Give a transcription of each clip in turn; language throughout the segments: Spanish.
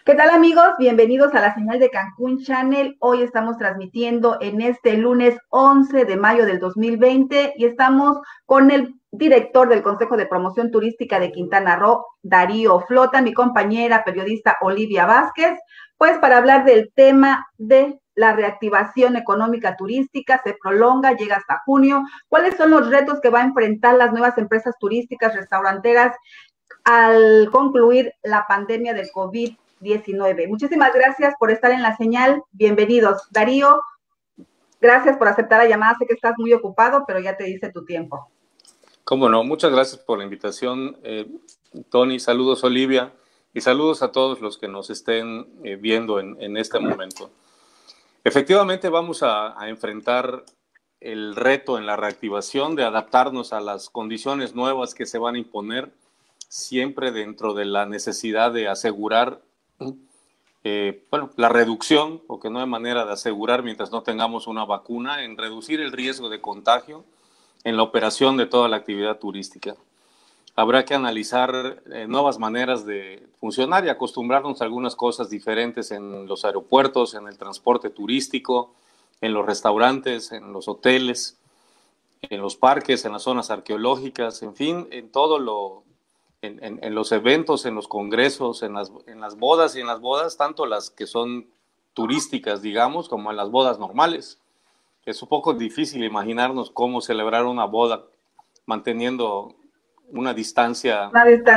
¿Qué tal, amigos? Bienvenidos a la señal de Cancún Channel. Hoy estamos transmitiendo en este lunes 11 de mayo del 2020 y estamos con el director del Consejo de Promoción Turística de Quintana Roo, Darío Flota, mi compañera periodista Olivia Vázquez, pues para hablar del tema de la reactivación económica turística. Se prolonga, llega hasta junio. ¿Cuáles son los retos que va a enfrentar las nuevas empresas turísticas, restauranteras al concluir la pandemia del COVID-19? Muchísimas gracias por estar en la señal. Bienvenidos. Darío, gracias por aceptar la llamada. Sé que estás muy ocupado, pero ya te dice tu tiempo. Cómo no, muchas gracias por la invitación, Tony. Saludos, Olivia, y saludos a todos los que nos estén viendo en este momento. Efectivamente, vamos a enfrentar el reto en la reactivación de adaptarnos a las condiciones nuevas que se van a imponer, siempre dentro de la necesidad de asegurar la reducción, porque no hay manera de asegurar mientras no tengamos una vacuna, en reducir el riesgo de contagio en la operación de toda la actividad turística. Habrá que analizar nuevas maneras de funcionar y acostumbrarnos a algunas cosas diferentes en los aeropuertos, en el transporte turístico, en los restaurantes, en los hoteles, en los parques, en las zonas arqueológicas, en fin, en los eventos, en los congresos, en las bodas y en las bodas, tanto las que son turísticas, digamos, como en las bodas normales. Es un poco difícil imaginarnos cómo celebrar una boda manteniendo una distancia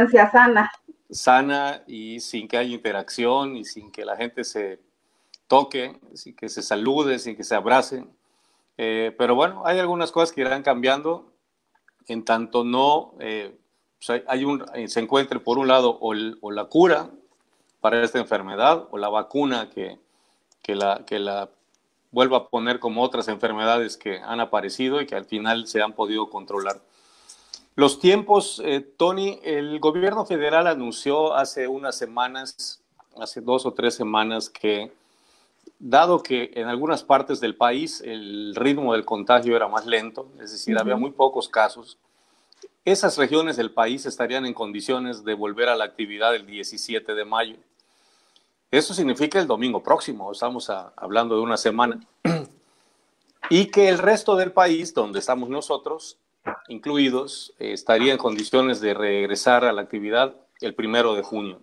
sana y sin que haya interacción y sin que la gente se toque, sin que se salude, sin que se abracen. Pero bueno, hay algunas cosas que irán cambiando en tanto no se encuentre por un lado o la cura para esta enfermedad o la vacuna que la vuelva a poner como otras enfermedades que han aparecido y que al final se han podido controlar. Los tiempos, Tony, el gobierno federal anunció hace unas semanas, hace 2 o 3 semanas, que dado que en algunas partes del país el ritmo del contagio era más lento, es decir, había muy pocos casos, esas regiones del país estarían en condiciones de volver a la actividad el 17 de mayo. Eso significa el domingo próximo, estamos hablando de una semana. Y que el resto del país, donde estamos nosotros, incluidos, estaría en condiciones de regresar a la actividad el 1 de junio.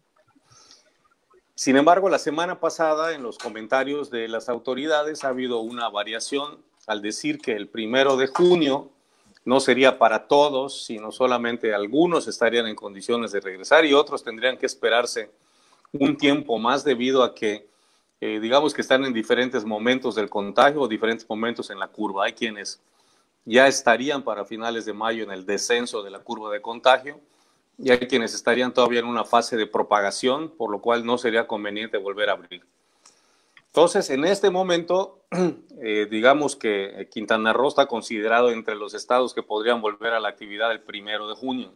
Sin embargo, la semana pasada, en los comentarios de las autoridades, ha habido una variación al decir que el 1 de junio no sería para todos, sino solamente algunos estarían en condiciones de regresar y otros tendrían que esperarse un tiempo más debido a que, digamos que están en diferentes momentos del contagio o diferentes momentos en la curva. Hay quienes ya estarían para finales de mayo en el descenso de la curva de contagio y hay quienes estarían todavía en una fase de propagación, por lo cual no sería conveniente volver a abrir. Entonces, en este momento, digamos que Quintana Roo está considerado entre los estados que podrían volver a la actividad el 1 de junio.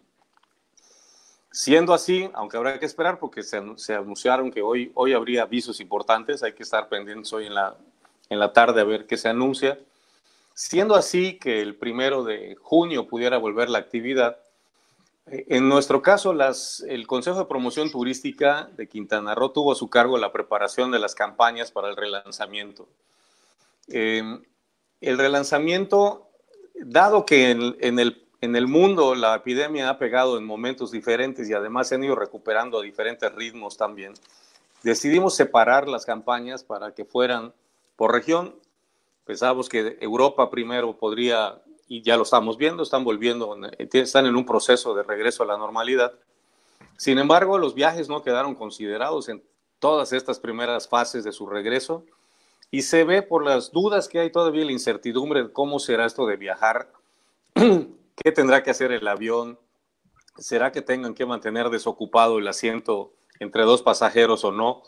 Siendo así, aunque habrá que esperar porque se anunciaron que hoy habría avisos importantes, hay que estar pendientes hoy en la tarde a ver qué se anuncia. Siendo así que el 1 de junio pudiera volver la actividad, en nuestro caso, el Consejo de Promoción Turística de Quintana Roo tuvo a su cargo la preparación de las campañas para el relanzamiento. El relanzamiento, dado que en el mundo la epidemia ha pegado en momentos diferentes y además se han ido recuperando a diferentes ritmos también, decidimos separar las campañas para que fueran por región. Pensábamos que Europa primero podría, y ya lo estamos viendo, están en un proceso de regreso a la normalidad. Sin embargo, los viajes no quedaron considerados en todas estas primeras fases de su regreso y se ve por las dudas que hay todavía, la incertidumbre de cómo será esto de viajar, qué tendrá que hacer el avión, será que tengan que mantener desocupado el asiento entre 2 pasajeros o no.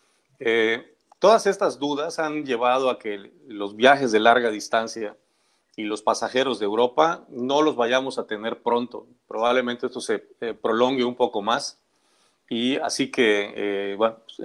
Todas estas dudas han llevado a que los viajes de larga distancia y los pasajeros de Europa no los vayamos a tener pronto. Probablemente esto se prolongue un poco más y así que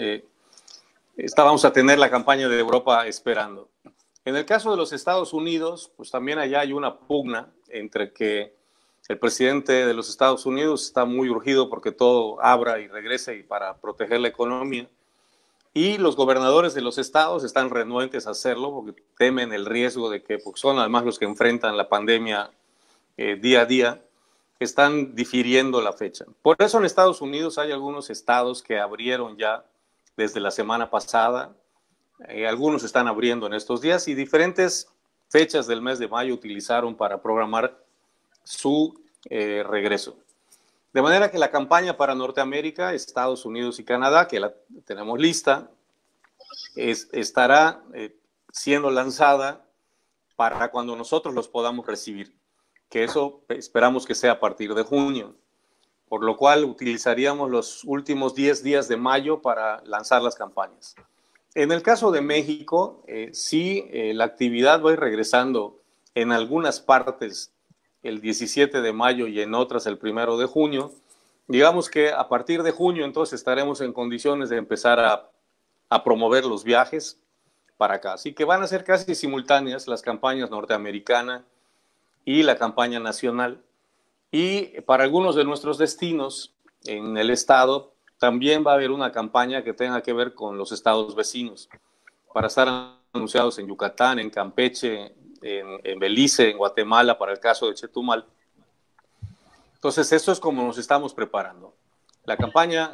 vamos a tener la campaña de Europa esperando. En el caso de los Estados Unidos, pues también allá hay una pugna entre que El presidente de los Estados Unidos está muy urgido porque todo abra y regrese y para proteger la economía. Y los gobernadores de los estados están renuentes a hacerlo porque temen el riesgo de que, porque son además los que enfrentan la pandemia día a día, están difiriendo la fecha. Por eso en Estados Unidos hay algunos estados que abrieron ya desde la semana pasada, algunos están abriendo en estos días y diferentes fechas del mes de mayo utilizaron para programar su regreso. De manera que la campaña para Norteamérica, Estados Unidos y Canadá, que la tenemos lista, estará siendo lanzada para cuando nosotros los podamos recibir, que eso esperamos que sea a partir de junio, por lo cual utilizaríamos los últimos 10 días de mayo para lanzar las campañas. En el caso de México, sí, la actividad va a ir regresando en algunas partes el 17 de mayo y en otras el 1 de junio. Digamos que a partir de junio entonces estaremos en condiciones de empezar a promover los viajes para acá. Así que van a ser casi simultáneas las campañas norteamericana y la campaña nacional. Y para algunos de nuestros destinos en el estado también va a haber una campaña que tenga que ver con los estados vecinos para estar anunciados en Yucatán, en Campeche, en Belice, en Guatemala, para el caso de Chetumal. Entonces, eso es como nos estamos preparando. La campaña,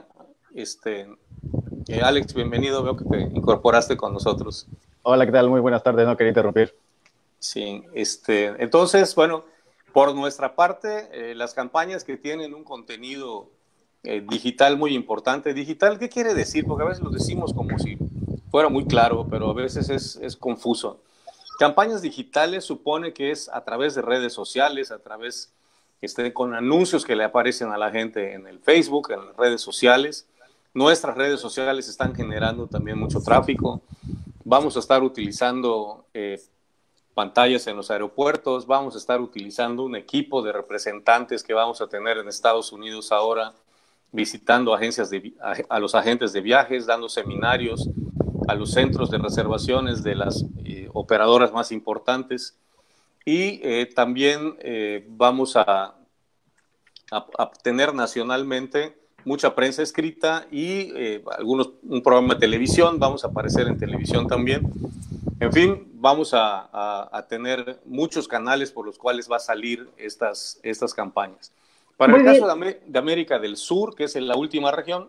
Alex, bienvenido, veo que te incorporaste con nosotros. Hola, ¿qué tal? Muy buenas tardes, no quería interrumpir. Sí, entonces, bueno, por nuestra parte, las campañas que tienen un contenido digital muy importante. ¿Digital qué quiere decir? Porque a veces lo decimos como si fuera muy claro, pero a veces es confuso. Campañas digitales supone que es a través de redes sociales, a través con anuncios que le aparecen a la gente en el Facebook, en las redes sociales. Nuestras redes sociales están generando también mucho tráfico. Vamos a estar utilizando pantallas en los aeropuertos, vamos a estar utilizando un equipo de representantes que vamos a tener en Estados Unidos ahora, visitando a los agentes de viajes, dando seminarios a los centros de reservaciones de las operadoras más importantes. Y también vamos a tener nacionalmente mucha prensa escrita y un programa de televisión, vamos a aparecer en televisión también. En fin, vamos a tener muchos canales por los cuales va a salir estas campañas. Para el caso de América del Sur, que es la última región,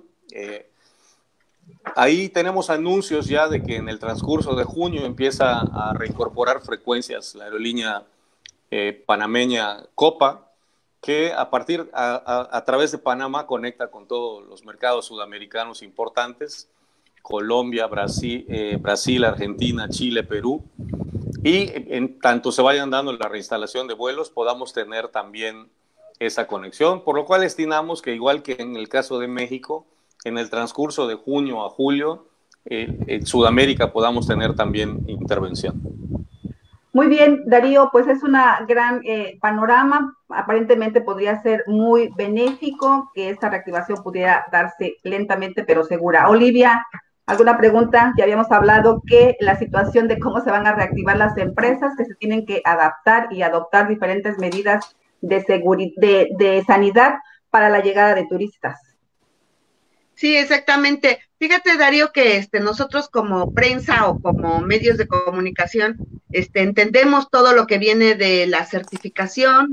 ahí tenemos anuncios ya de que en el transcurso de junio empieza a reincorporar frecuencias la aerolínea panameña Copa, que a través de Panamá conecta con todos los mercados sudamericanos importantes, Colombia, Brasil, Argentina, Chile, Perú, y en tanto se vayan dando la reinstalación de vuelos, podamos tener también esa conexión, por lo cual estimamos que igual que en el caso de México, en el transcurso de junio a julio, en Sudamérica podamos tener también intervención. Muy bien, Darío, pues es una gran panorama, aparentemente podría ser muy benéfico que esta reactivación pudiera darse lentamente pero segura. Olivia, ¿alguna pregunta? Ya habíamos hablado que la situación de cómo se van a reactivar las empresas, que se tienen que adaptar y adoptar diferentes medidas de sanidad para la llegada de turistas. Sí, exactamente. Fíjate, Darío, que nosotros como prensa o como medios de comunicación, entendemos todo lo que viene de la certificación,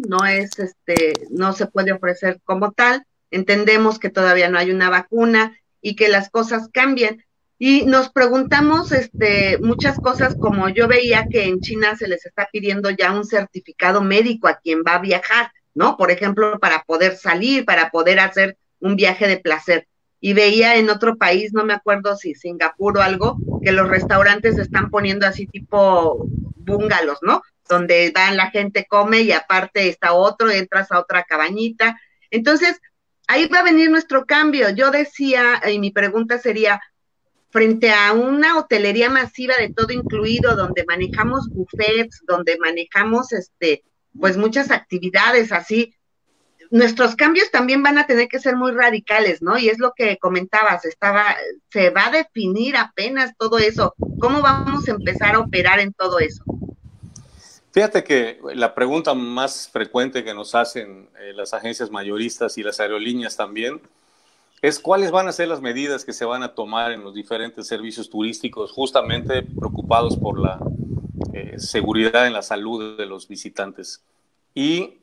no se puede ofrecer como tal, entendemos que todavía no hay una vacuna y que las cosas cambian. Y nos preguntamos muchas cosas, como yo veía que en China se les está pidiendo ya un certificado médico a quien va a viajar, ¿no? Por ejemplo, para poder salir, para poder hacer un viaje de placer. Y veía en otro país, no me acuerdo si Singapur o algo, que los restaurantes están poniendo así tipo bungalows, ¿no? Donde van, la gente come y aparte está otro, entras a otra cabañita. Entonces, ahí va a venir nuestro cambio. Yo decía, y mi pregunta sería, frente a una hotelería masiva de todo incluido, donde manejamos buffets, donde manejamos pues muchas actividades así, nuestros cambios también van a tener que ser muy radicales, ¿no? Y es lo que comentabas, se va a definir apenas todo eso. ¿Cómo vamos a empezar a operar en todo eso? Fíjate que la pregunta más frecuente que nos hacen las agencias mayoristas y las aerolíneas también es cuáles van a ser las medidas que se van a tomar en los diferentes servicios turísticos, justamente preocupados por la seguridad en la salud de los visitantes. Y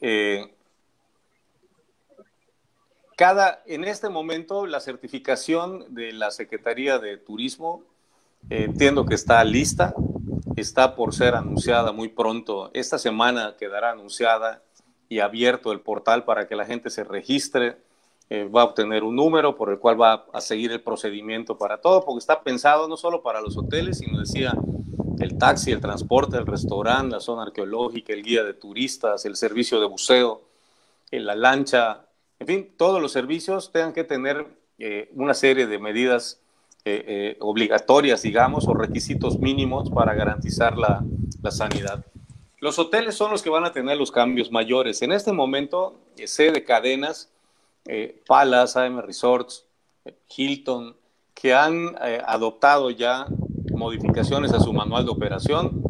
en este momento la certificación de la Secretaría de Turismo entiendo que está lista, está por ser anunciada muy pronto. Esta semana quedará anunciada y abierto el portal para que la gente se registre. Va a obtener un número por el cual va a seguir el procedimiento para todo, porque está pensado no solo para los hoteles, sino decía el taxi, el transporte, el restaurante, la zona arqueológica, el guía de turistas, el servicio de buceo, la lancha, en fin, todos los servicios tengan que tener una serie de medidas obligatorias, digamos, o requisitos mínimos para garantizar la sanidad. Los hoteles son los que van a tener los cambios mayores. En este momento, sé de cadenas, Palace, AM Resorts, Hilton, que han adoptado ya modificaciones a su manual de operación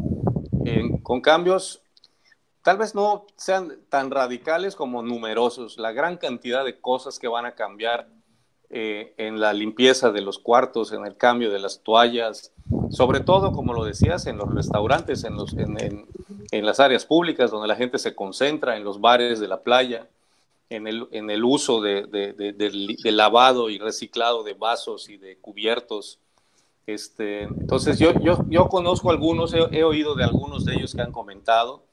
con cambios tal vez no sean tan radicales como numerosos. La gran cantidad de cosas que van a cambiar en la limpieza de los cuartos, en el cambio de las toallas, sobre todo, como lo decías, en los restaurantes, en las áreas públicas donde la gente se concentra, en los bares de la playa, en el uso de lavado y reciclado de vasos y de cubiertos. Entonces yo conozco algunos, he oído de algunos de ellos que han comentado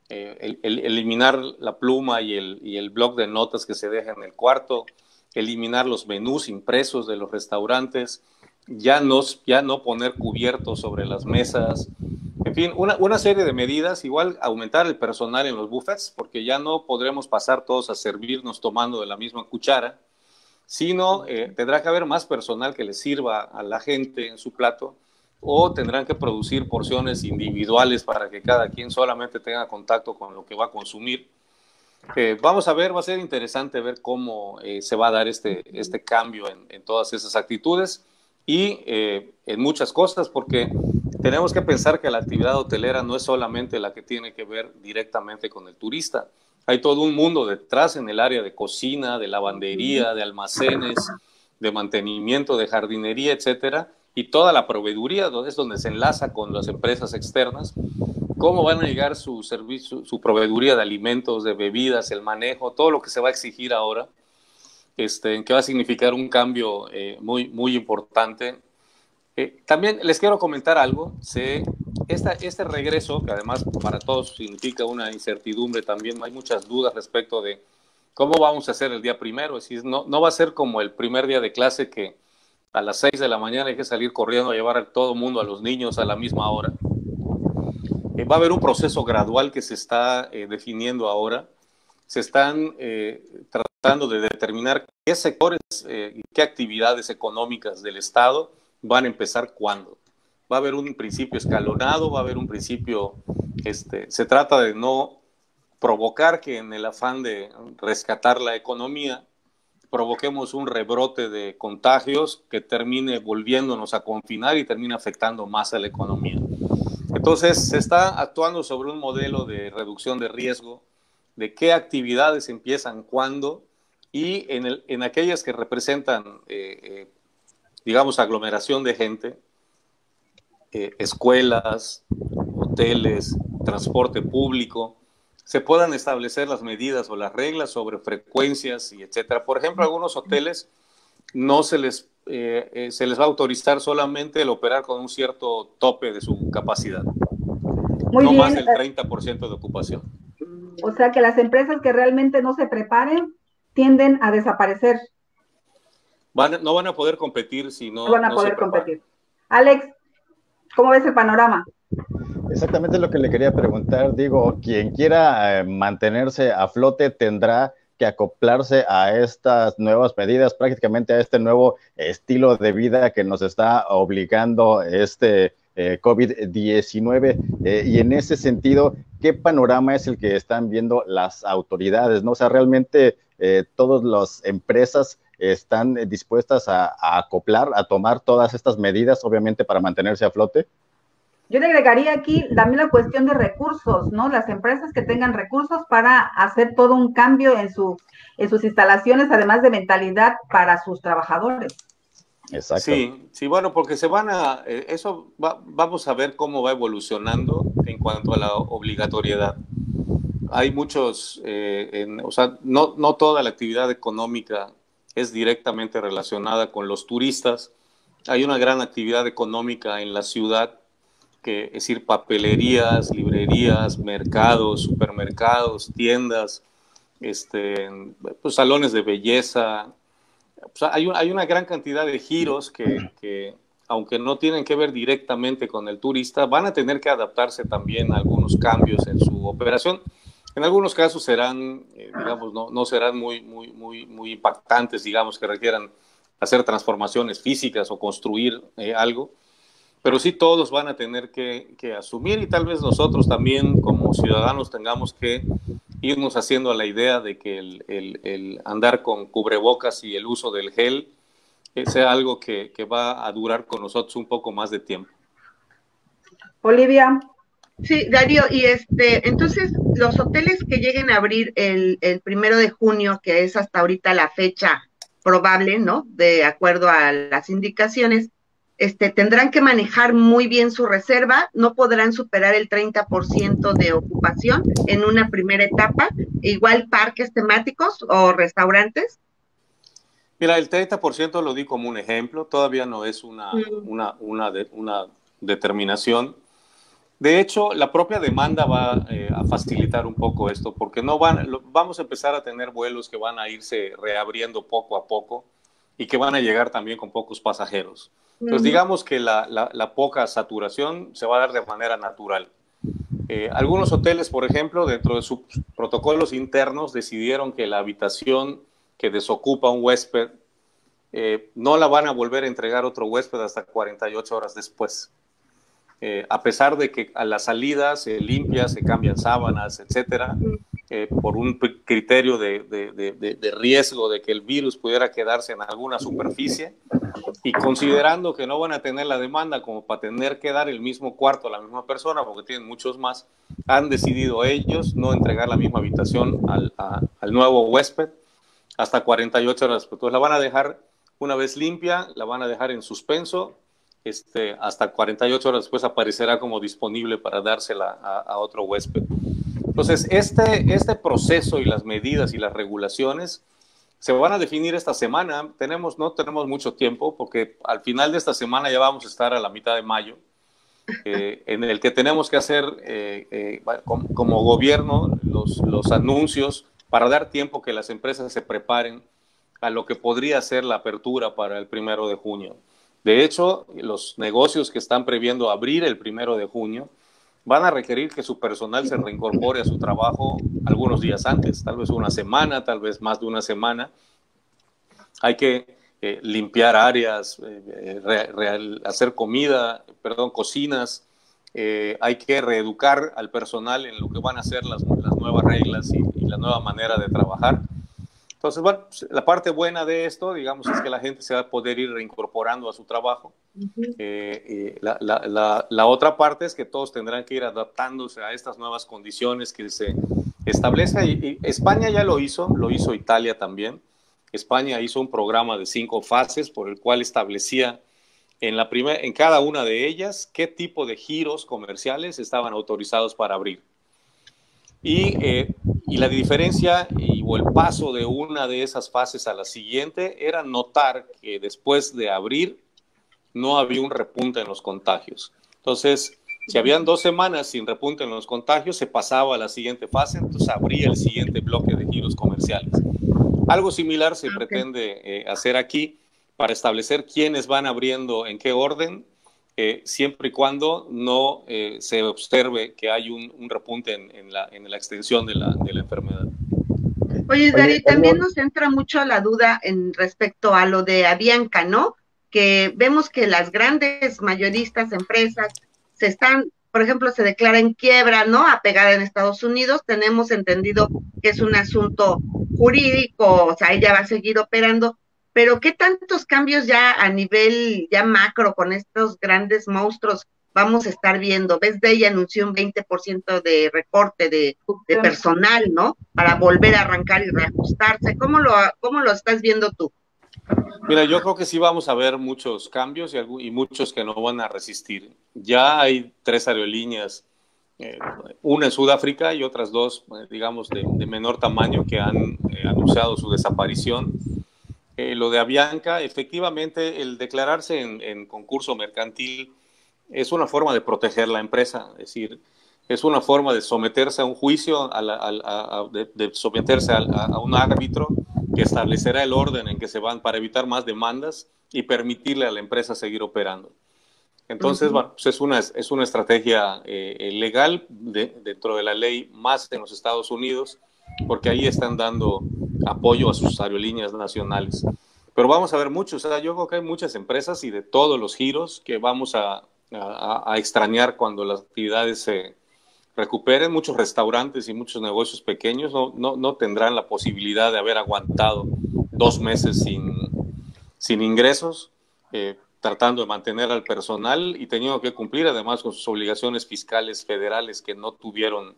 eliminar la pluma y el bloc de notas que se deja en el cuarto, eliminar los menús impresos de los restaurantes, ya no poner cubiertos sobre las mesas, en fin, una serie de medidas, igual aumentar el personal en los buffets, porque ya no podremos pasar todos a servirnos tomando de la misma cuchara, sino tendrá que haber más personal que le sirva a la gente en su plato, o tendrán que producir porciones individuales para que cada quien solamente tenga contacto con lo que va a consumir. Vamos a ver, va a ser interesante ver cómo se va a dar este cambio en todas esas actitudes y en muchas cosas, porque tenemos que pensar que la actividad hotelera no es solamente la que tiene que ver directamente con el turista. Hay todo un mundo detrás en el área de cocina, de lavandería, de almacenes, de mantenimiento, de jardinería, etcétera, y toda la proveeduría, es donde se enlaza con las empresas externas, cómo van a llegar su servicio, su proveeduría de alimentos, de bebidas, el manejo, todo lo que se va a exigir ahora, que va a significar un cambio muy, muy importante. También les quiero comentar algo, este regreso, que además para todos significa una incertidumbre también, hay muchas dudas respecto de cómo vamos a hacer el día primero, es decir, no va a ser como el primer día de clase que a las 6 de la mañana hay que salir corriendo a llevar a todo el mundo, a los niños a la misma hora. Va a haber un proceso gradual que se está definiendo ahora. Se están tratando de determinar qué sectores y qué actividades económicas del Estado van a empezar cuándo. Va a haber un principio escalonado, va a haber un principio, se trata de no provocar que en el afán de rescatar la economía provoquemos un rebrote de contagios que termine volviéndonos a confinar y termine afectando más a la economía. Entonces, se está actuando sobre un modelo de reducción de riesgo, de qué actividades empiezan cuándo, y en aquellas que representan, digamos, aglomeración de gente, escuelas, hoteles, transporte público, se puedan establecer las medidas o las reglas sobre frecuencias y etcétera. Por ejemplo, algunos hoteles no se les va a autorizar solamente el operar con un cierto tope de su capacidad, Muy no bien. más del 30% de ocupación. O sea que las empresas que realmente no se preparen tienden a desaparecer. No van a poder competir si no, no van a no poder se preparan. competir. Alex, ¿cómo ves el panorama? Exactamente lo que le quería preguntar. Digo, quien quiera mantenerse a flote tendrá que acoplarse a estas nuevas medidas, prácticamente a este nuevo estilo de vida que nos está obligando COVID-19. Y en ese sentido, ¿qué panorama es el que están viendo las autoridades, ¿no? O sea, realmente todas las empresas están dispuestas a acoplar, a tomar todas estas medidas, obviamente, para mantenerse a flote. Yo le agregaría aquí también la cuestión de recursos, ¿no? Las empresas que tengan recursos para hacer todo un cambio en sus instalaciones, además de mentalidad para sus trabajadores. Exacto. Sí, sí, bueno, porque vamos a ver cómo va evolucionando en cuanto a la obligatoriedad. Hay muchos, o sea, no toda la actividad económica es directamente relacionada con los turistas. Hay una gran actividad económica en la ciudad, es decir, papelerías, librerías, mercados, supermercados, tiendas, pues, salones de belleza. O sea, hay una gran cantidad de giros que, aunque no tienen que ver directamente con el turista, van a tener que adaptarse también a algunos cambios en su operación. En algunos casos serán, digamos, no serán muy impactantes, digamos, que requieran hacer transformaciones físicas o construir algo, pero sí todos van a tener que asumir, y tal vez nosotros también como ciudadanos tengamos que irnos haciendo a la idea de que el andar con cubrebocas y el uso del gel sea algo que va a durar con nosotros un poco más de tiempo. Olivia. Sí, Darío, y entonces los hoteles que lleguen a abrir el 1 de junio, que es hasta ahorita la fecha probable, ¿no? De acuerdo a las indicaciones, tendrán que manejar muy bien su reserva, no podrán superar el 30% de ocupación en una primera etapa, igual parques temáticos o restaurantes. Mira, el 30% lo di como un ejemplo, todavía no es una determinación. De hecho, la propia demanda va a facilitar un poco esto, porque vamos a empezar a tener vuelos que van a irse reabriendo poco a poco y que van a llegar también con pocos pasajeros. Entonces, digamos que la poca saturación se va a dar de manera natural. Algunos hoteles, por ejemplo, dentro de sus protocolos internos, decidieron que la habitación que desocupa un huésped no la van a volver a entregar a otro huésped hasta 48 horas después. A pesar de que a la salida se limpia, se cambian sábanas, etcétera, por un criterio de riesgo de que el virus pudiera quedarse en alguna superficie, y considerando que no van a tener la demanda como para tener que dar el mismo cuarto a la misma persona, porque tienen muchos más, han decidido ellos no entregar la misma habitación al nuevo huésped hasta 48 horas. Entonces la van a dejar, una vez limpia, la van a dejar en suspenso. Hasta 48 horas después aparecerá como disponible para dársela a otro huésped. Entonces, este proceso y las medidas y las regulaciones se van a definir esta semana. No tenemos mucho tiempo, porque al final de esta semana ya vamos a estar a la mitad de mayo, en el que tenemos que hacer como gobierno los anuncios para dar tiempo que las empresas se preparen a lo que podría ser la apertura para el 1 de junio. De hecho, los negocios que están previendo abrir el 1 de junio van a requerir que su personal se reincorpore a su trabajo algunos días antes, tal vez una semana, tal vez más de una semana. Hay que limpiar áreas, hacer cocinas. Hay que reeducar al personal en lo que van a ser las nuevas reglas y la nueva manera de trabajar. Entonces, bueno, la parte buena de esto, digamos, es que la gente se va a poder ir reincorporando a su trabajo. La otra parte es que todos tendrán que ir adaptándose a estas nuevas condiciones que se establecen. Y España ya lo hizo Italia también. España hizo un programa de 5 fases por el cual establecía en cada una de ellas qué tipo de giros comerciales estaban autorizados para abrir. Y la diferencia o el paso de una de esas fases a la siguiente era notar que después de abrir no había un repunte en los contagios. Entonces, si habían 2 semanas sin repunte en los contagios, se pasaba a la siguiente fase, entonces abría el siguiente bloque de giros comerciales. Algo similar se pretende hacer aquí para establecer quiénes van abriendo en qué orden, siempre y cuando no se observe que hay un repunte en la extensión de la enfermedad. Oye, Dari, también nos entra mucho la duda en respecto a lo de Avianca, ¿no? Que vemos que las grandes mayoristas empresas por ejemplo, se declara en quiebra, ¿no? Apegada en Estados Unidos. Tenemos entendido que es un asunto jurídico, o sea, ella va a seguir operando. Pero ¿qué tantos cambios ya a nivel ya macro con estos grandes monstruos vamos a estar viendo. Best Day anunció un 20% de recorte de personal, ¿no? Para volver a arrancar y reajustarse. ¿Cómo lo estás viendo tú? Mira, yo creo que sí vamos a ver muchos cambios y muchos que no van a resistir. Ya hay 3 aerolíneas, una en Sudáfrica y otras 2, digamos, de menor tamaño que han anunciado su desaparición. Lo de Avianca, efectivamente, el declararse en concurso mercantil es una forma de proteger la empresa, es decir, es una forma de someterse a un juicio, de someterse a un árbitro que establecerá el orden en que se van para evitar más demandas y permitirle a la empresa seguir operando. Entonces, bueno, pues es una estrategia legal dentro de la ley, más en los Estados Unidos, porque ahí están dando apoyo a sus aerolíneas nacionales. Pero vamos a ver muchos, o sea, yo creo que hay muchas empresas y de todos los giros que vamos a extrañar cuando las actividades se recuperen. Muchos restaurantes y muchos negocios pequeños no tendrán la posibilidad de haber aguantado 2 meses sin ingresos, tratando de mantener al personal y teniendo que cumplir además con sus obligaciones fiscales federales que no tuvieron,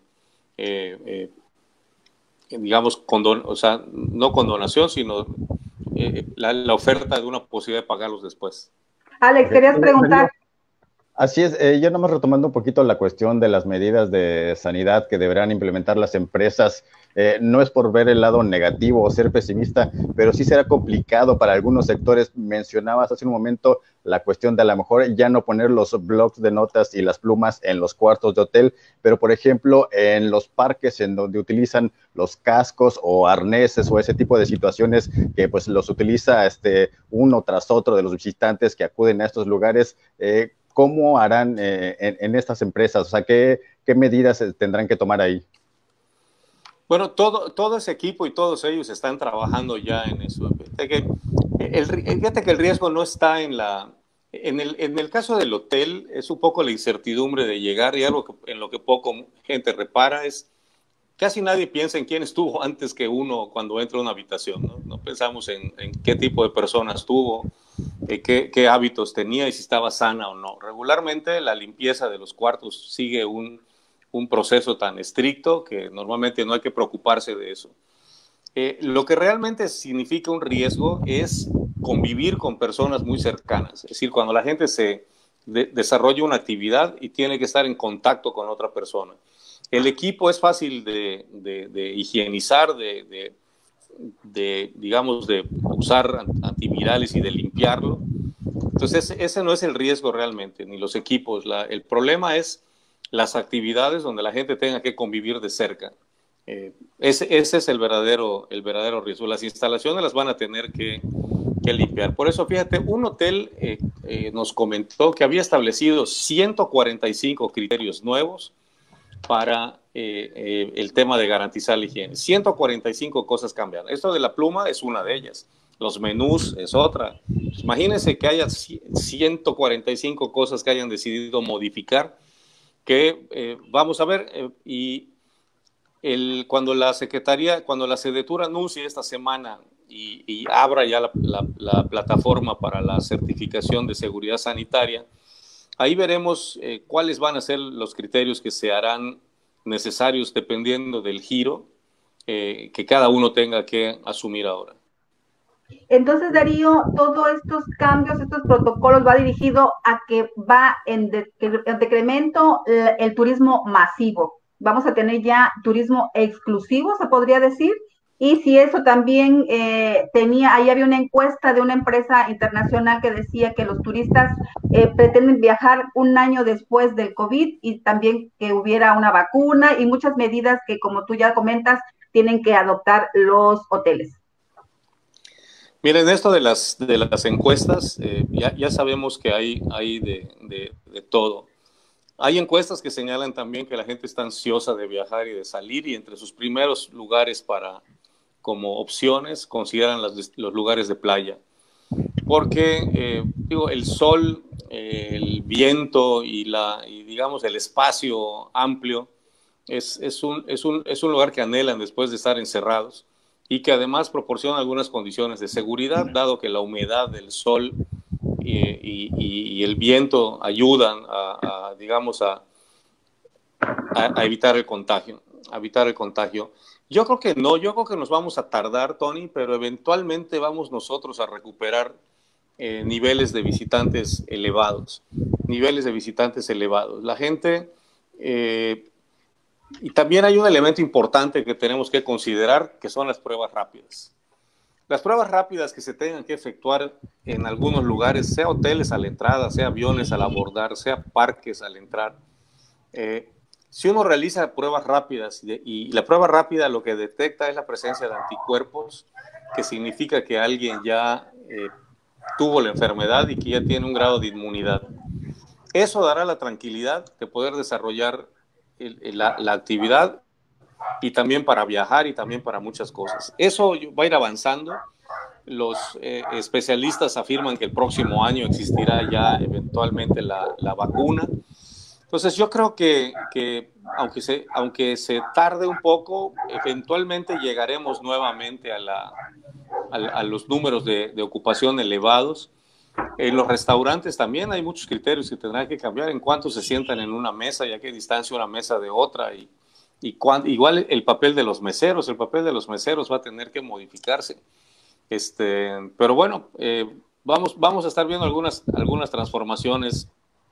digamos, o sea, no condonación, sino la oferta de una posibilidad de pagarlos después. Alex, querías preguntar. Así es, yo nomás retomando un poquito la cuestión de las medidas de sanidad que deberán implementar las empresas, no es por ver el lado negativo o ser pesimista, pero sí será complicado para algunos sectores. Mencionabas hace un momento la cuestión de a lo mejor ya no poner los blocs de notas y las plumas en los cuartos de hotel, pero por ejemplo en los parques en donde utilizan los cascos o arneses o ese tipo de situaciones que pues los utiliza uno tras otro de los visitantes que acuden a estos lugares, ¿cómo harán en estas empresas? O sea, ¿qué medidas tendrán que tomar ahí? Bueno, todo ese equipo y todos ellos están trabajando ya en eso. Fíjate que el riesgo no está en el caso del hotel, es un poco la incertidumbre de llegar, y algo en lo que poco gente repara es casi nadie piensa en quién estuvo antes que uno cuando entra a una habitación, ¿no? No pensamos en qué tipo de persona estuvo, qué hábitos tenía y si estaba sana o no. Regularmente la limpieza de los cuartos sigue un proceso tan estricto que normalmente no hay que preocuparse de eso. Lo que realmente significa un riesgo es convivir con personas muy cercanas, es decir, cuando la gente desarrolla una actividad y tiene que estar en contacto con otra persona. El equipo es fácil de higienizar, digamos, de usar antivirales y de limpiarlo. Entonces, ese no es el riesgo realmente, ni los equipos. El problema es las actividades donde la gente tenga que convivir de cerca. Ese es el verdadero riesgo. Las instalaciones las van a tener que limpiar. Por eso, fíjate, un hotel nos comentó que había establecido 145 criterios nuevos para el tema de garantizar la higiene. 145 cosas cambian. Esto de la pluma es una de ellas. Los menús es otra. Imagínense que haya 145 cosas que hayan decidido modificar, que vamos a ver, cuando la Sedetur anuncie esta semana y abra ya la plataforma para la certificación de seguridad sanitaria, ahí veremos cuáles van a ser los criterios que se harán necesarios dependiendo del giro que cada uno tenga que asumir ahora. Entonces, Darío, todos estos cambios, estos protocolos va dirigido a que va en decremento el turismo masivo. Vamos a tener ya turismo exclusivo, se podría decir. Y si eso también ahí había una encuesta de una empresa internacional que decía que los turistas pretenden viajar un año después del COVID y también que hubiera una vacuna y muchas medidas que, como tú ya comentas, tienen que adoptar los hoteles. Miren, esto de las encuestas, ya sabemos que hay de todo. Hay encuestas que señalan también que la gente está ansiosa de viajar y de salir, y entre sus primeros lugares como opciones consideran los lugares de playa. Porque, el sol, el viento y digamos el espacio amplio es un lugar que anhelan después de estar encerrados, y que además proporciona algunas condiciones de seguridad, dado que la humedad del sol y el viento ayudan digamos, a evitar el contagio, Yo creo que no, yo creo que nos vamos a tardar, Tony, pero eventualmente vamos nosotros a recuperar niveles de visitantes elevados, La gente, y también hay un elemento importante que tenemos que considerar, que son las pruebas rápidas. Las pruebas rápidas que se tengan que efectuar en algunos lugares, sea hoteles a la entrada, sea aviones al abordar, sea parques al entrar, si uno realiza pruebas rápidas y la prueba rápida lo que detecta es la presencia de anticuerpos, que significa que alguien ya tuvo la enfermedad y que ya tiene un grado de inmunidad. Eso dará la tranquilidad de poder desarrollar la actividad, y también para viajar y también para muchas cosas. Eso va a ir avanzando. Los especialistas afirman que el próximo año existirá ya eventualmente la vacuna. Entonces yo creo que aunque se tarde un poco, eventualmente llegaremos nuevamente a los números de ocupación elevados. En los restaurantes también hay muchos criterios que tendrán que cambiar, en cuánto se sientan en una mesa y a qué distancia una mesa de otra, igual el papel de los meseros va a tener que modificarse. Pero bueno, vamos a estar viendo algunas transformaciones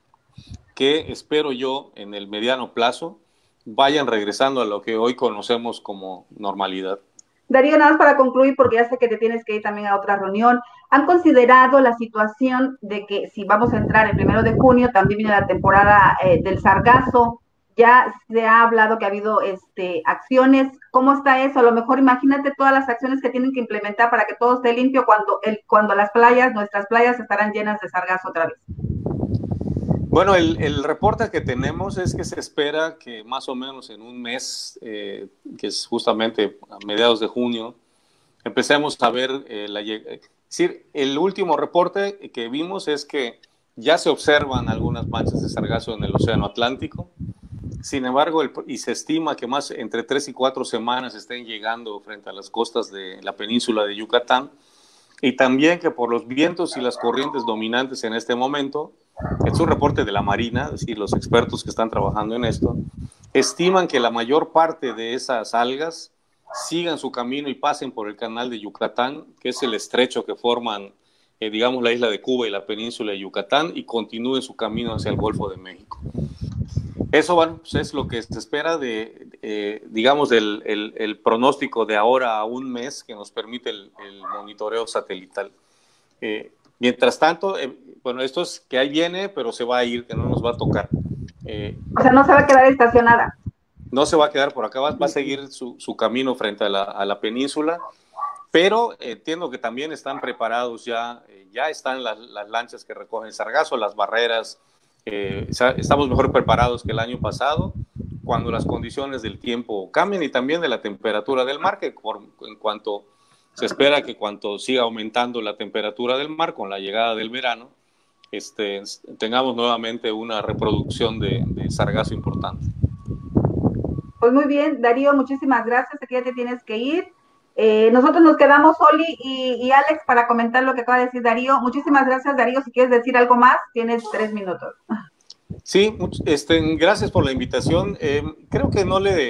que espero yo en el mediano plazo vayan regresando a lo que hoy conocemos como normalidad. Darío, nada más para concluir, porque ya sé que te tienes que ir también a otra reunión. ¿Han considerado la situación de que si vamos a entrar el 1 de junio, también viene la temporada del sargazo? Ya se ha hablado que ha habido acciones. ¿Cómo está eso? A lo mejor imagínate todas las acciones que tienen que implementar para que todo esté limpio cuando nuestras playas estarán llenas de sargazo otra vez. Bueno, el reporte que tenemos es que se espera que más o menos en un mes, que es justamente a mediados de junio, empecemos a ver es decir, el último reporte que vimos es que ya se observan algunas manchas de sargazo en el Océano Atlántico. Sin embargo, y se estima que entre 3 y 4 semanas estén llegando frente a las costas de la península de Yucatán, y también que por los vientos y las corrientes dominantes en este momento, es un reporte de la Marina, es decir, los expertos que están trabajando en esto, estiman que la mayor parte de esas algas sigan su camino y pasen por el canal de Yucatán, que es el estrecho que forman, digamos, la isla de Cuba y la península de Yucatán, y continúen su camino hacia el Golfo de México. Eso, bueno, pues es lo que se espera digamos, el pronóstico de ahora a un mes que nos permite el monitoreo satelital. Mientras tanto, bueno, esto es que ahí viene, pero se va a ir, que no nos va a tocar. O sea, no se va a quedar estacionada. No se va a quedar por acá, va a seguir su camino frente a la península, pero entiendo que también están preparados ya están las lanchas que recogen sargazo, las barreras. Estamos mejor preparados que el año pasado, cuando las condiciones del tiempo cambien y también de la temperatura del mar, que en cuanto se espera que cuando siga aumentando la temperatura del mar con la llegada del verano, tengamos nuevamente una reproducción de sargazo importante. Pues muy bien, Darío, muchísimas gracias. Aquí ya te tienes que ir. Nosotros nos quedamos, Oli y Alex, para comentar lo que acaba de decir Darío. Muchísimas gracias, Darío. Si quieres decir algo más, tienes 3 minutos. Sí, gracias por la invitación. Creo que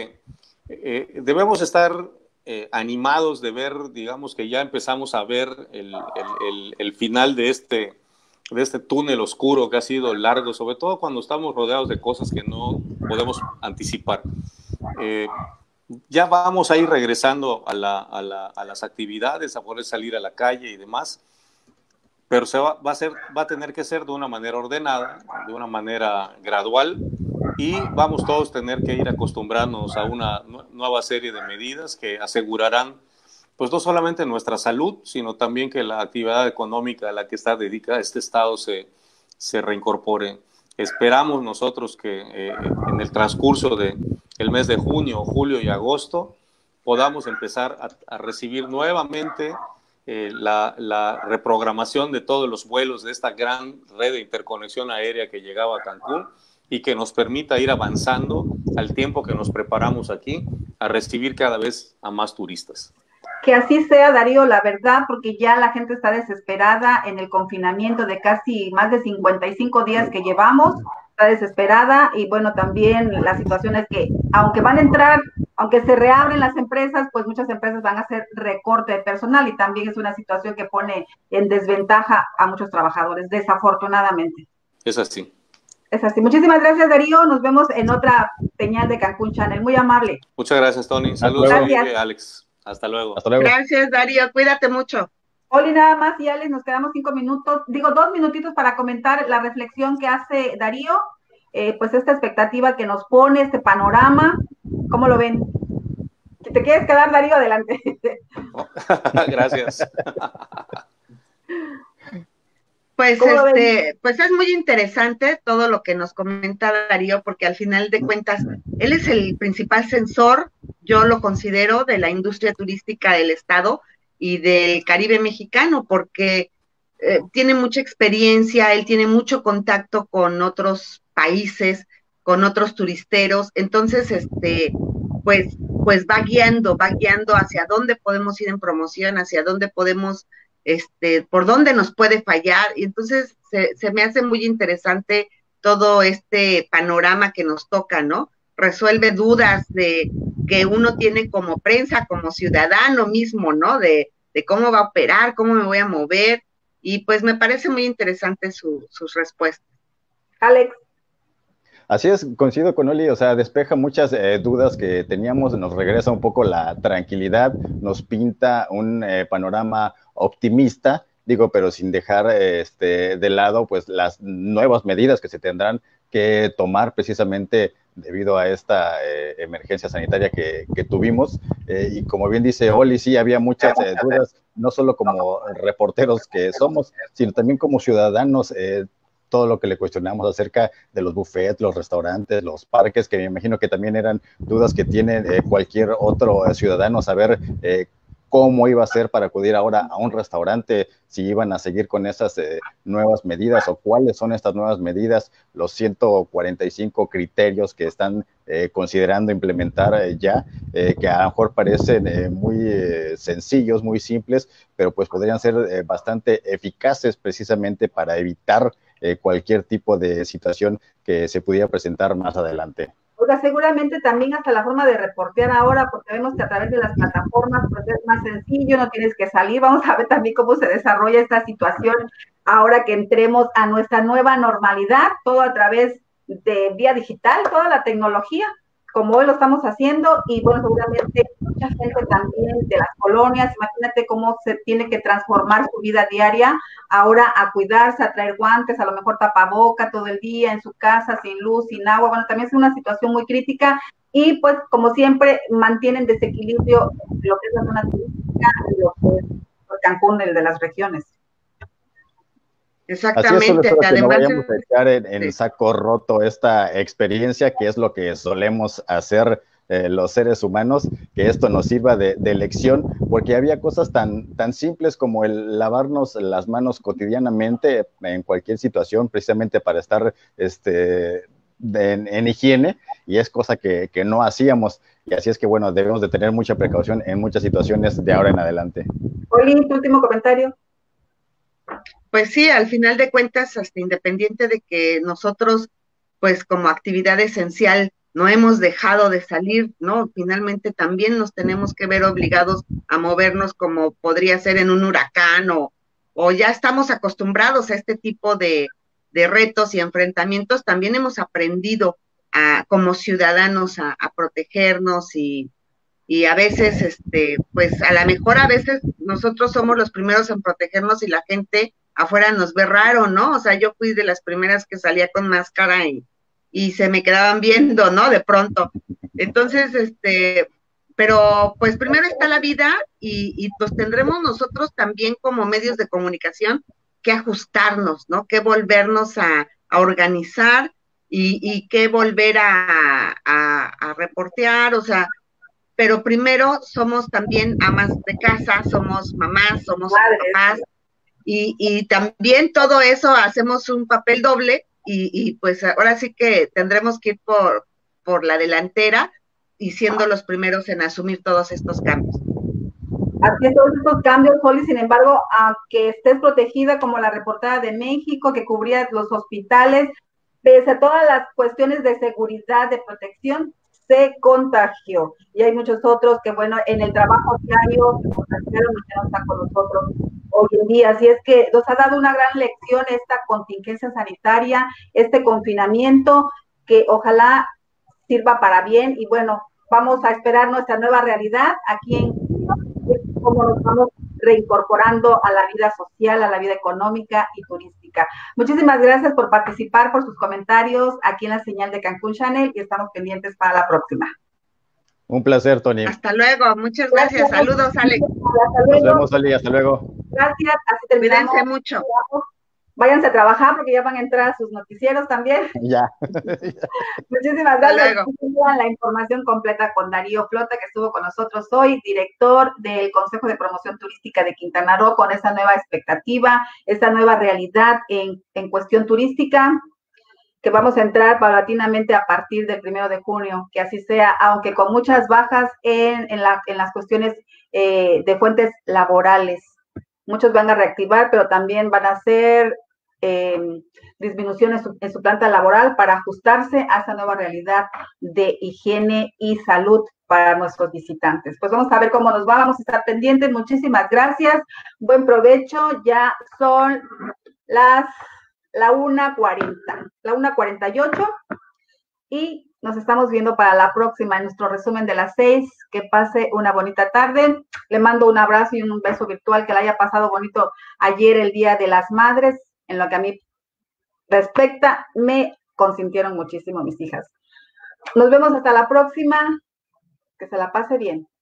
debemos estar animados de ver, digamos, que ya empezamos a ver el final de este túnel oscuro que ha sido largo, sobre todo cuando estamos rodeados de cosas que no podemos anticipar. Ya vamos a ir regresando a las actividades, a poder salir a la calle y demás, pero va a tener que ser de una manera ordenada, de una manera gradual, y vamos todos a tener que ir acostumbrándonos a una nueva serie de medidas que asegurarán, pues no solamente nuestra salud, sino también que la actividad económica a la que está dedicada este estado se reincorpore. Esperamos nosotros que en el transcurso del mes de junio, julio y agosto podamos empezar a recibir nuevamente la reprogramación de todos los vuelos de esta gran red de interconexión aérea que llegaba a Cancún, y que nos permita ir avanzando al tiempo que nos preparamos aquí a recibir cada vez a más turistas. Que así sea, Darío, la verdad, porque ya la gente está desesperada en el confinamiento de casi más de 55 días que llevamos, está desesperada y bueno, también la situación es que aunque van a entrar, aunque se reabren las empresas, pues muchas empresas van a hacer recorte de personal y también es una situación que pone en desventaja a muchos trabajadores, desafortunadamente. Es así. Es así. Muchísimas gracias, Darío. Nos vemos en otra señal de Cancún Channel. Muy amable. Muchas gracias, Tony. Saludos, Alex. Hasta luego. Hasta luego. Gracias, Darío. Cuídate mucho. Oli, nada más y Alex, nos quedamos 5 minutos, 2 minutitos para comentar la reflexión que hace Darío, pues esta expectativa que nos pone, este panorama. ¿Cómo lo ven? Si te quieres quedar, Darío, adelante. Gracias. Pues pues es muy interesante todo lo que nos comenta Darío, porque al final de cuentas, él es el principal sensor, yo lo considero, de la industria turística del estado y del Caribe mexicano, porque tiene mucha experiencia, él tiene mucho contacto con otros países, con otros turisteros, entonces pues va guiando hacia dónde podemos ir en promoción, hacia dónde podemos por dónde nos puede fallar, y entonces se me hace muy interesante todo este panorama que nos toca, ¿no? Resuelve dudas que uno tiene como prensa, como ciudadano mismo, ¿no? De cómo va a operar, cómo me voy a mover, y pues me parece muy interesante sus respuestas. Alex. Así es, coincido con Oli, o sea, despeja muchas dudas que teníamos, nos regresa un poco la tranquilidad, nos pinta un panorama optimista, digo, pero sin dejar de lado pues las nuevas medidas que se tendrán que tomar precisamente debido a esta emergencia sanitaria que tuvimos, y como bien dice Oli, sí, había muchas dudas, no solo como reporteros que somos, sino también como ciudadanos, todo lo que le cuestionamos acerca de los buffets, los restaurantes, los parques, que me imagino que también eran dudas que tiene cualquier otro ciudadano, saber cómo iba a ser para acudir ahora a un restaurante, si iban a seguir con esas nuevas medidas o cuáles son estas nuevas medidas, los 145 criterios que están considerando implementar ya, que a lo mejor parecen muy sencillos, muy simples, pero pues podrían ser bastante eficaces precisamente para evitar cualquier tipo de situación que se pudiera presentar más adelante. Oiga, seguramente también hasta la forma de reportear ahora, porque vemos que a través de las plataformas pues es más sencillo, no tienes que salir. Vamos a ver también cómo se desarrolla esta situación ahora que entremos a nuestra nueva normalidad, todo a través de vía digital, toda la tecnología, como hoy lo estamos haciendo, y bueno, seguramente mucha gente también de las colonias, imagínate cómo se tiene que transformar su vida diaria, ahora a cuidarse, a traer guantes, a lo mejor tapaboca todo el día en su casa, sin luz, sin agua, bueno, también es una situación muy crítica, y pues como siempre mantienen desequilibrio lo que es la zona turística y lo que es Cancún, el de las regiones. Exactamente. Así es, además, que no vayamos a echar en saco roto esta experiencia, que es lo que solemos hacer los seres humanos, que esto nos sirva de lección, porque había cosas tan simples como el lavarnos las manos cotidianamente en cualquier situación, precisamente para estar en higiene, y es cosa que no hacíamos, y así es que bueno, debemos de tener mucha precaución en muchas situaciones de ahora en adelante. Oli, tu último comentario. Pues sí, al final de cuentas, hasta independiente de que nosotros, pues como actividad esencial, no hemos dejado de salir, ¿no? Finalmente también nos tenemos que ver obligados a movernos como podría ser en un huracán o ya estamos acostumbrados a este tipo de retos y enfrentamientos. También hemos aprendido como ciudadanos a protegernos y a veces, pues a lo mejor a veces nosotros somos los primeros en protegernos y la gente afuera nos ve raro, ¿no? O sea, yo fui de las primeras que salía con máscara y se me quedaban viendo, ¿no? De pronto. Entonces, pero pues primero está la vida y pues tendremos nosotros también como medios de comunicación que ajustarnos, ¿no? Que volvernos a organizar y que volver a reportear, o sea, pero primero somos también amas de casa, somos mamás, somos papás, y también todo eso hacemos un papel doble, y pues ahora sí que tendremos que ir por la delantera y siendo los primeros en asumir todos estos cambios. Así es, todos estos cambios, Oli, sin embargo, aunque estés protegida como la reportada de México, que cubría los hospitales, pese a todas las cuestiones de seguridad, de protección, se contagió. Y hay muchos otros que, bueno, en el trabajo diario se contagiaron y que no están con nosotros hoy en día. Así es que nos ha dado una gran lección esta contingencia sanitaria, este confinamiento, que ojalá sirva para bien. Y bueno, vamos a esperar nuestra nueva realidad aquí en cómo nos vamos reincorporando a la vida social, a la vida económica y turística. Muchísimas gracias por participar, por sus comentarios aquí en la señal de Cancún Channel y estamos pendientes para la próxima. Un placer, Tony. Hasta luego, muchas gracias. Saludos, Alex. Nos vemos, Ali, hasta luego. Gracias, así terminamos. Cuídense mucho. Váyanse a trabajar porque ya van a entrar a sus noticieros también. Ya. Muchísimas gracias. La información completa con Darío Flota, que estuvo con nosotros hoy, director del Consejo de Promoción Turística de Quintana Roo, con esa nueva expectativa, esta nueva realidad en cuestión turística, que vamos a entrar paulatinamente a partir del 1 de junio, que así sea, aunque con muchas bajas en las cuestiones de fuentes laborales. Muchos van a reactivar, pero también van a hacer disminuciones en su planta laboral para ajustarse a esa nueva realidad de higiene y salud para nuestros visitantes. Pues vamos a ver cómo nos va, vamos a estar pendientes. Muchísimas gracias, buen provecho. Ya son la 1:40, la 1:48 y nos estamos viendo para la próxima en nuestro resumen de las 6. Que pase una bonita tarde. Le mando un abrazo y un beso virtual, que la haya pasado bonito ayer, el Día de las Madres. En lo que a mí respecta, me consintieron muchísimo mis hijas. Nos vemos hasta la próxima. Que se la pase bien.